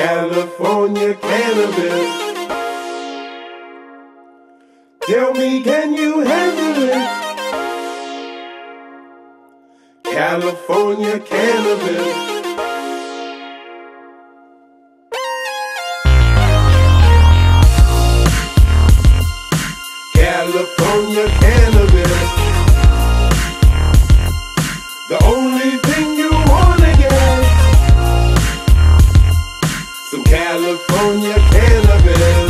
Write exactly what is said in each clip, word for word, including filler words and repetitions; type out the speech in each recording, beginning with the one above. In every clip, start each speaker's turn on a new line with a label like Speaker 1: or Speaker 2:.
Speaker 1: California cannabis. Tell me, can you handle it? California cannabis. California cannabis. The only thing you wanna get. Some California cannabis.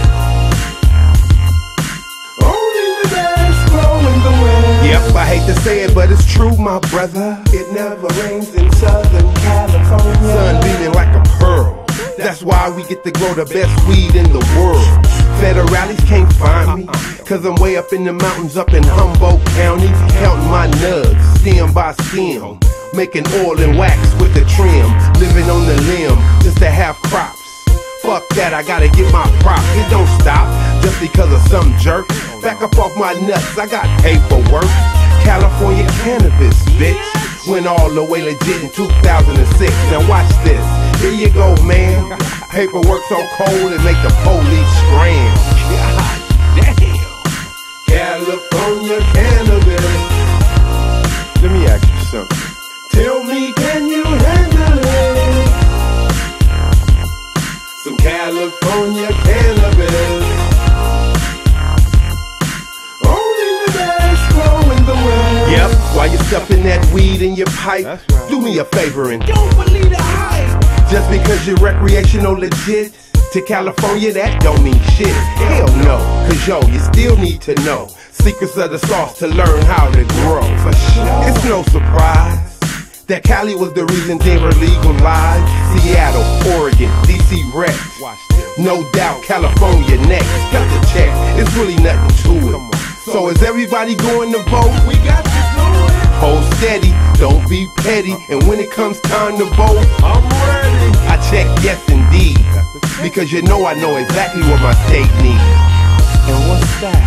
Speaker 1: Only the best grow in the West.
Speaker 2: Yep, I hate to say it, but it's true, my brother.
Speaker 1: It never rains in Southern California.
Speaker 2: Sun beaming like a pearl. That's why we get to grow the best weed in the world. Federales can't find me, cause I'm way up in the mountains up in Humboldt County, counting my nugs, stem by stem, making oil and wax with the trim, living on the limb just to have crops. Fuck that, I gotta get my props. It don't stop just because of some jerk. Back up off my nuts, I got paperwork. California cannabis, bitch. Went all the way legit in two thousand six. Now watch this. Here you go, man. Paperwork so cold it make the police scram. God damn.
Speaker 1: California cannabis.
Speaker 2: Let me ask you something.
Speaker 1: Tell me, can you handle it? Some California cannabis. Only the best grow in the West.
Speaker 2: Yep, while you're stuffing that weed in your pipe, right. Do me a favor and
Speaker 1: don't believe the hype.
Speaker 2: Just because you're recreational legit, to California that don't mean shit. Hell no, cause yo, you still need to know secrets of the sauce to learn how to grow. For sure. It's no surprise that Cali was the reason Denver legalized. Seattle, Oregon, D C Rex. No doubt California next. Got the check, it's really nothing to it. So is everybody going to vote?
Speaker 1: We got to do it.
Speaker 2: Hold steady, don't be petty, and when it comes time to vote,
Speaker 1: I'm ready.
Speaker 2: I check yes indeed, because you know I know exactly what my state needs.
Speaker 1: And what's that?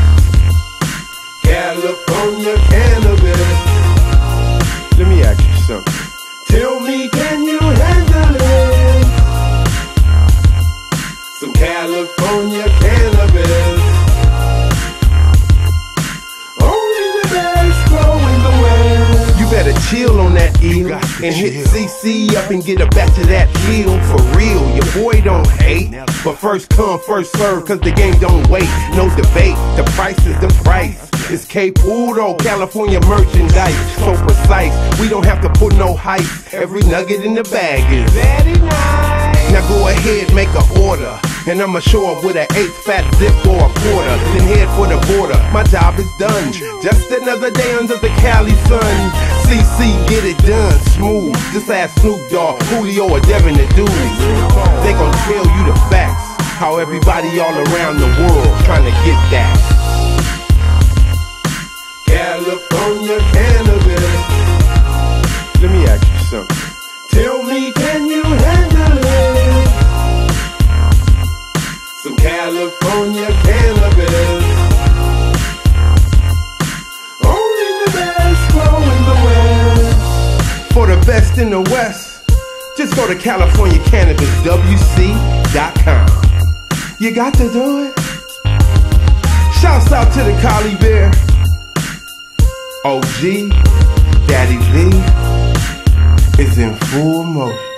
Speaker 1: California cannabis.
Speaker 2: Let me ask you something.
Speaker 1: Tell me, can you handle it? Some California cannabis.
Speaker 2: You better chill on that eel and hit C C up and get a batch of that heel. For real, your boy don't hate, but first come, first serve, cause the game don't wait. No debate, the price is the price. It's K-Puro, California merchandise, so precise. We don't have to put no hype. Every nugget in the bag is
Speaker 1: very nice.
Speaker 2: Now go ahead, make an order, and I'ma show up with an eighth fat zip or a quarter, then head for the border. My job is done, just another day under the Cali sun. C C, get it done, smooth. Just ask Snoop Dogg, Julio, or Devin the Dudes. They gon' tell you the facts, how everybody all around the world trying to get that.
Speaker 1: California cannabis.
Speaker 2: Let me ask you something.
Speaker 1: Tell me, can you handle it? Some California cannabis. Only the best grow in the West.
Speaker 2: For the best in the West, just go to California Cannabis W C dot com. You got to do it. Shouts out to the Cali Bear, O G, Daddy Lee is in full motion.